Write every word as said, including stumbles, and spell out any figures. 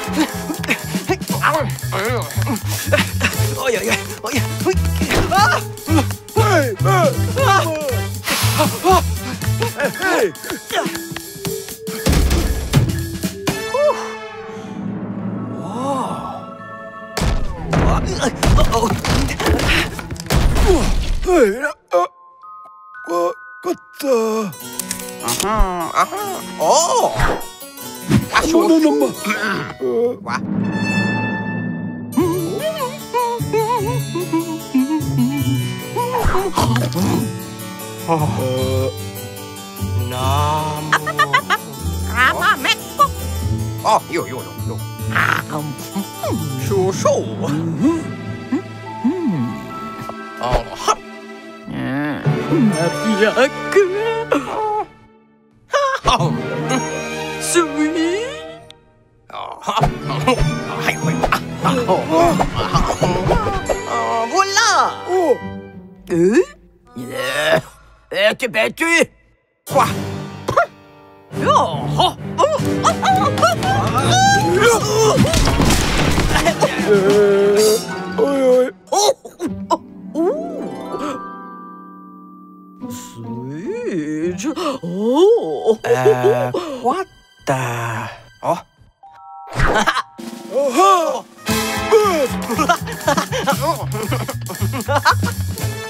Oj, oj, oj, oj. Ah! Hei, hei! Hei, kattaa. Aha, aha. Oh! No, no, no, no. What? Nam. Rama Mikko. Oh, jo, jo, jo, jo. Så, så. Aha. Sweet. Voilà. Euh? Yeah. Êtes battu? Quoi? Oh. Oi, oi. Sweet. Oh. Uh, what the? Oh. Aha!